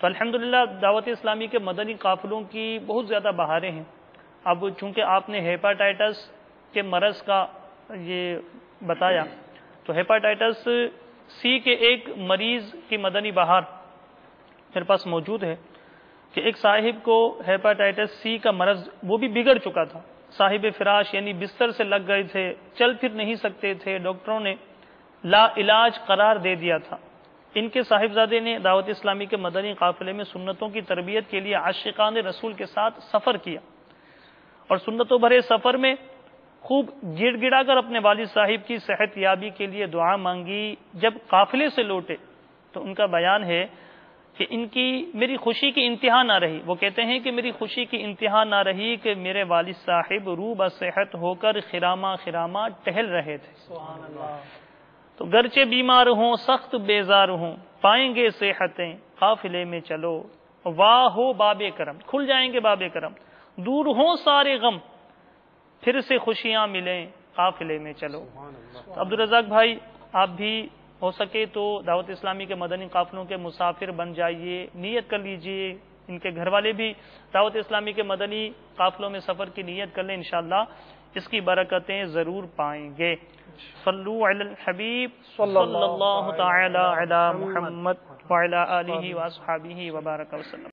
تو الحمدللہ دعوت اسلامی کے مدنی قافلوں کی بہت زیادہ بہاریں ہیں. اب چونکہ آپ نے ہیپاٹائٹس کے مرض کا یہ بتایا، تو ہیپاٹائٹس سی کے ایک مریض کی مدنی بہار میرے پاس موجود ہے کہ ایک صاحب کو ہیپاٹائٹس سی کا مرض، وہ بھی بگڑ چکا تھا، صاحب فراش یعنی بستر سے لگ گئے تھے، چل پھر نہیں سکتے تھے، ڈاکٹروں نے لا علاج قرار دے دیا تھا. ان کے صاحبزادے نے دعوت اسلامی کے مدنی قافلے میں سنتوں کی تربیت کے لیے عاشقان رسول کے ساتھ سفر کیا، اور سنتوں بھرے سفر میں خوب گڑ گڑا کر اپنے والد صاحب کی صحت یابی کے لیے دعا مانگی. جب قافلے سے لوٹے تو ان کا بیان ہے کہ ان کی میری خوشی کی انتہا نہ رہی. وہ کہتے ہیں کہ میری خوشی کی انتہا نہ رہی کہ میرے والد صاحب روح بصحت ہو کر خراما خراما ٹہل رہے تھے. سبحان اللہ. تو گرچہ بیمار ہوں سخت بیزار ہوں پائیں گے صحتیں قافلے میں چلو، واہ ہو باب کرم، کھل جائیں گے باب کرم، دور ہوں سارے غم پھر سے خوشیاں ملیں قافلے میں چلو. عبدالرزاق بھائی، آپ بھی ہو سکے تو دعوت اسلامی کے مدنی قافلوں کے مسافر بن جائیے، نیت کر لیجئے، ان کے گھر والے بھی دعوت اسلامی کے مدنی قافلوں میں سفر کی نیت کر لیں، انشاءاللہ اس کی برکتیں ضرور پائیں گے. صلو علی الحبیب صلی اللہ تعالی علی محمد وعلی آلہ واصحابہ وبارک وسلم.